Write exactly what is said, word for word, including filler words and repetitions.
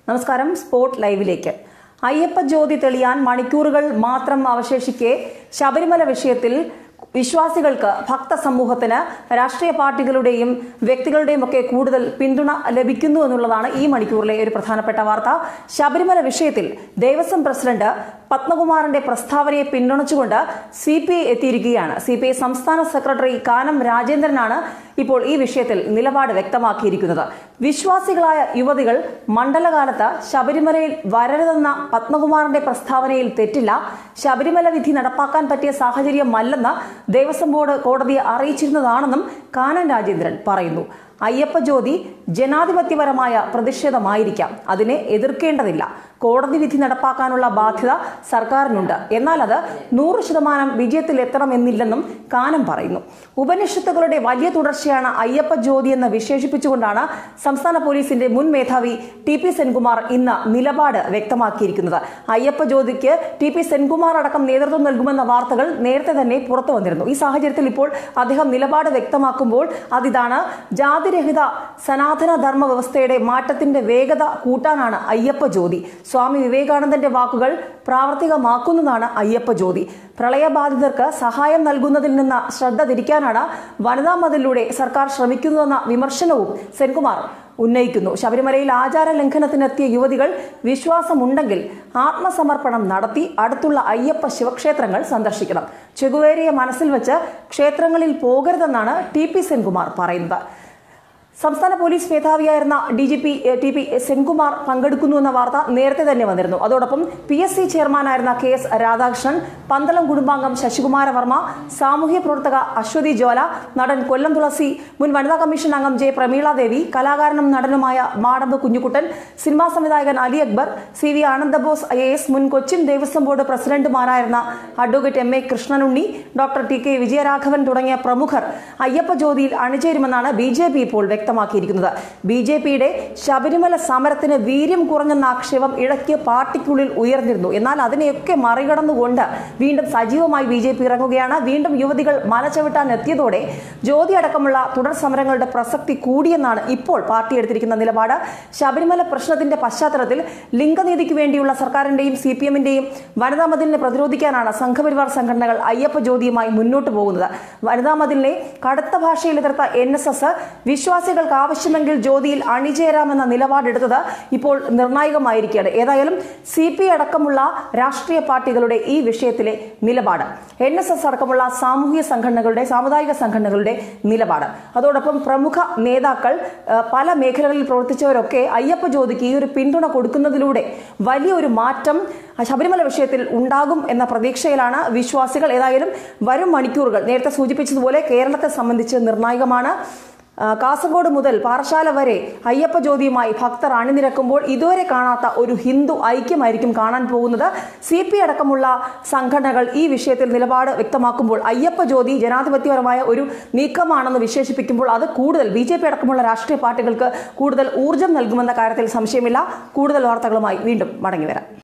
നമസ്കാരം. സ്പോർട്ട് ലൈവിലേക്ക്. അയ്യപ്പ ജ്യോതി തെളിയാൻ മണിക്കൂറുകൾ മാത്രം അവശേഷിക്കെ ശബരിമല വിഷയത്തിൽ വിശ്വാസികൾക്ക് ഭക്ത സമൂഹത്തിന് രാഷ്ട്രീയ പാർട്ടികളുടെയും വ്യക്തികളുടെയും ഒക്കെ കൂടുതൽ പിന്തുണ ലഭിക്കുന്നു എന്നുള്ളതാണ് ഈ മണിക്കൂറിലെ ഒരു പ്രധാനപ്പെട്ട വാർത്ത. ശബരിമല വിഷയത്തിൽ ദേവസ്വം പ്രസിഡന്റ് പത്മകുമാറിന്റെ പ്രസ്താവനയെ പിന്തുണച്ചുകൊണ്ട് സി പി ഐ എത്തിയിരിക്കുകയാണ്. സി പി ഐ സംസ്ഥാന സെക്രട്ടറി കാനം രാജേന്ദ്രനാണ് ഇപ്പോൾ ഈ വിഷയത്തിൽ നിലപാട് വ്യക്തമാക്കിയിരിക്കുന്നത്. വിശ്വാസികളായ യുവതികൾ മണ്ഡലകാലത്ത് ശബരിമലയിൽ വരരുതെന്ന പത്മകുമാറിന്റെ പ്രസ്താവനയിൽ തെറ്റില്ല. ശബരിമല വിധി നടപ്പാക്കാൻ പറ്റിയ സാഹചര്യമല്ലെന്ന് ദേവസ്വം ബോർഡ് കോടതിയെ അറിയിച്ചിരുന്നതാണെന്നും കാനം രാജേന്ദ്രൻ പറയുന്നു. അയ്യപ്പ ജ്യോതി ജനാധിപത്യപരമായ പ്രതിഷേധമായിരിക്കാം, അതിനെ എതിർക്കേണ്ടതില്ല. കോടതി വിധി നടപ്പാക്കാനുള്ള ബാധ്യത സർക്കാരിനുണ്ട്. എന്നാൽ അത് നൂറ് ശതമാനം വിജയത്തിലെത്തണമെന്നില്ലെന്നും കാനം പറയുന്നു. ഉപനിഷത്തുകളുടെ വലിയ തുടർച്ചയാണ് അയ്യപ്പ ജ്യോതി എന്ന് വിശേഷിപ്പിച്ചുകൊണ്ടാണ് സംസ്ഥാന പോലീസിന്റെ മുൻ മേധാവി ടി പി സെൻകുമാർ ഇന്ന് നിലപാട് വ്യക്തമാക്കിയിരിക്കുന്നത്. അയ്യപ്പ ജ്യോതിക്ക് ടി പി സെൻകുമാർ അടക്കം നേതൃത്വം നൽകുമെന്ന വാർത്തകൾ നേരത്തെ തന്നെ പുറത്തു വന്നിരുന്നു. ഈ സാഹചര്യത്തിൽ ഇപ്പോൾ അദ്ദേഹം നിലപാട് വ്യക്തമാക്കുമ്പോൾ അതിതാണ്, ജാതിരഹിത സനാതന ധർമ്മ വ്യവസ്ഥയുടെ മാറ്റത്തിന്റെ വേഗത കൂട്ടാനാണ് അയ്യപ്പ ജ്യോതി. സ്വാമി വിവേകാനന്ദന്റെ വാക്കുകൾ പ്രാവർത്തികമാക്കുന്നതാണ് അയ്യപ്പ ജ്യോതി. പ്രളയബാധിതർക്ക് സഹായം നൽകുന്നതിൽ നിന്ന് ശ്രദ്ധ തിരിക്കാനാണ് വനിതാ മതിലിലൂടെ സർക്കാർ ശ്രമിക്കുന്നതെന്ന വിമർശനവും സെൻകുമാർ ഉന്നയിക്കുന്നു. ശബരിമലയിൽ ആചാര ലംഘനത്തിനെത്തിയ യുവതികൾ വിശ്വാസമുണ്ടെങ്കിൽ ആത്മസമർപ്പണം നടത്തി അടുത്തുള്ള അയ്യപ്പ ശിവക്ഷേത്രങ്ങൾ സന്ദർശിക്കണം. ചെകുവേരിയെ മനസ്സിൽ വെച്ച് ക്ഷേത്രങ്ങളിൽ പോകരുതെന്നാണ് ടി പി സെൻകുമാർ പറയുന്നത്. സംസ്ഥാന പോലീസ് മേധാവിയായിരുന്ന D G P T P Senkumar പങ്കെടുക്കുന്നു എന്ന വാർത്ത നേരത്തെ തന്നെ വന്നിരുന്നു. അതോടൊപ്പം പി എസ് സി ചെയർമാനായിരുന്ന കെ എസ് രാധാകൃഷ്ണൻ, പന്തളം കുടുംബാംഗം ശശികുമാര വർമ്മ, സാമൂഹ്യ പ്രവർത്തക അശ്വതി ജ്വാല, നടൻ കൊല്ലം തുളസി, മുൻ വനിതാ കമ്മീഷൻ അംഗം ജെ പ്രമീള ദേവി, കലാകാരനും നടനുമായ മാടമ്പ് കുഞ്ഞുകുട്ടൻ, സിനിമാ സംവിധായകൻ Ali Akbar, C V Anandabose I A S, മുൻ കൊച്ചിൻ ദേവസ്വം ബോർഡ് പ്രസിഡന്റുമാരായിരുന്ന advocate M A Krishnanunni, doctor T K Vijayaraghavan തുടങ്ങിയ പ്രമുഖർ അയ്യപ്പ ജ്യോതിയിൽ അണിചേരുമെന്നാണ് ബി ജെ പി ഇപ്പോൾ വ്യക്തമാക്കിയിരിക്കുന്നത്. ബി ജെ പിയുടെ ശബരിമല സമരത്തിന് വീര്യം കുറഞ്ഞെന്ന ആക്ഷേപം ഇടയ്ക്ക് പാർട്ടിക്കുള്ളിൽ ഉയർന്നിരുന്നു. എന്നാൽ അതിനെയൊക്കെ മറികടന്നുകൊണ്ട് വീണ്ടും സജീവമായി ബി ജെ പി ഇറങ്ങുകയാണ്. വീണ്ടും യുവതികൾ മല ചവിട്ടാൻ എത്തിയതോടെ ജ്യോതി അടക്കമുള്ള തുടർ സമരങ്ങളുടെ പ്രസക്തി കൂടിയെന്നാണ് ഇപ്പോൾ പാർട്ടി എടുത്തിരിക്കുന്ന നിലപാട്. ശബരിമല പ്രശ്നത്തിന്റെ പശ്ചാത്തലത്തിൽ ലിംഗനീതിക്ക് വേണ്ടിയുള്ള സർക്കാരിന്റെയും സി പി എമ്മിന്റെയും വനിതാ മതിലിനെ പ്രതിരോധിക്കാനാണ് സംഘപരിവാർ സംഘടനകൾ അയ്യപ്പ ജ്യോതിയുമായി മുന്നോട്ട് പോകുന്നത്. വനിതാ മതിലിനെ കടുത്ത ഭാഷയിൽ എതിർത്ത എൻ എസ് എസ് വിശ്വാസികൾക്ക് ആവശ്യമെങ്കിൽ ജ്യോതിയിൽ അണിചേരാമെന്ന നിലപാടെടുത്തത് ഇപ്പോൾ നിർണായകമായിരിക്കുകയാണ്. ഏതായാലും സി പി അടക്കമുള്ള രാഷ്ട്രീയ പാർട്ടികളുടെ ഈ വിഷയത്തിലെ നിലപാട്, എൻ എസ് എസ് അടക്കമുള്ള സാമൂഹിക സംഘടനകളുടെ സാമുദായിക സംഘടനകളുടെ നിലപാട്, അതോടൊപ്പം പ്രമുഖ നേതാക്കൾ, പല മേഖലകളിൽ പ്രവർത്തിച്ചവരൊക്കെ അയ്യപ്പ ജ്യോതിക്ക് ഈ ഒരു പിന്തുണ കൊടുക്കുന്നതിലൂടെ വലിയൊരു മാറ്റം ശബരിമല വിഷയത്തിൽ ഉണ്ടാകും എന്ന പ്രതീക്ഷയിലാണ് വിശ്വാസികൾ. ഏതായാലും വരും മണിക്കൂറുകൾ നേരത്തെ സൂചിപ്പിച്ചതുപോലെ കേരളത്തെ സംബന്ധിച്ച് നിർണായകമാണ്. കാസർഗോഡ് മുതൽ പാറശാല വരെ അയ്യപ്പ ജ്യോതിയുമായി ഭക്തർ അണിനിരക്കുമ്പോൾ ഇതുവരെ കാണാത്ത ഒരു ഹിന്ദു ഐക്യമായിരിക്കും കാണാൻ പോകുന്നത്. സി പി അടക്കമുള്ള സംഘടനകൾ ഈ വിഷയത്തിൽ നിലപാട് വ്യക്തമാക്കുമ്പോൾ അയ്യപ്പ ജ്യോതി ജനാധിപത്യപരമായ ഒരു നീക്കമാണെന്ന് വിശേഷിപ്പിക്കുമ്പോൾ അത് കൂടുതൽ ബി ജെ പി അടക്കമുള്ള രാഷ്ട്രീയ പാർട്ടികൾക്ക് കൂടുതൽ ഊർജ്ജം നൽകുമെന്ന കാര്യത്തിൽ സംശയമില്ല. കൂടുതൽ വാർത്തകളുമായി വീണ്ടും മടങ്ങിവരാം.